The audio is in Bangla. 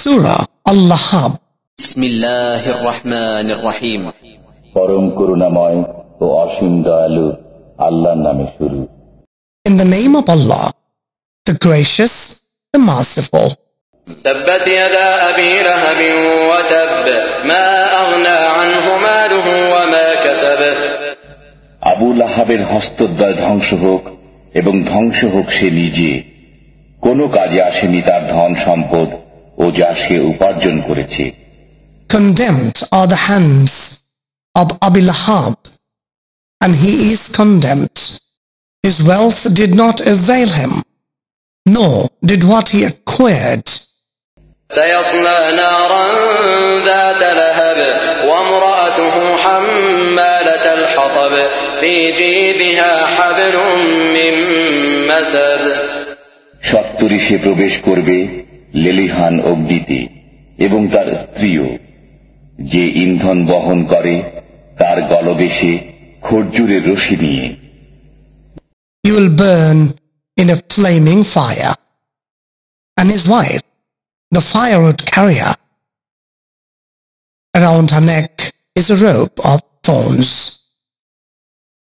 Surah Al-Lahab. Bismillahir Rahmanir Rahim. পরম করুণাময় ও অসীম দয়ালু আল্লাহর নামে শুরু। In the name of Allah, the gracious, the merciful. تبت يدا أبي لهب وتب ما أغنى عنه ماله وما كسب Abu লাহাবের হস্তদ্বয় ধ্বংস হোক এবং ধ্বংস হোক সে নিজে, কোনো কাজে আসেনি তার ধন সম্পদ ও যা সে উপার্জন করেছে। Condemned are the hands of Abu Lahab, and he is condemned. His wealth did not avail him, nor did what he acquired. سيصلى نارا ذات لهب وامرأته حمالة الحطب في جيدها حبل من مسد সত্তরই সে প্রবেশ করবে লেলিহান অগ্নিতে, এবং তার স্ত্রীও, যে ইন্ধন বহন করে তার গলদেশে খর্জুরের রশি নিয়ে। He will burn in a flaming fire, and his wife, the firewood carrier. Around her neck is a rope of thorns.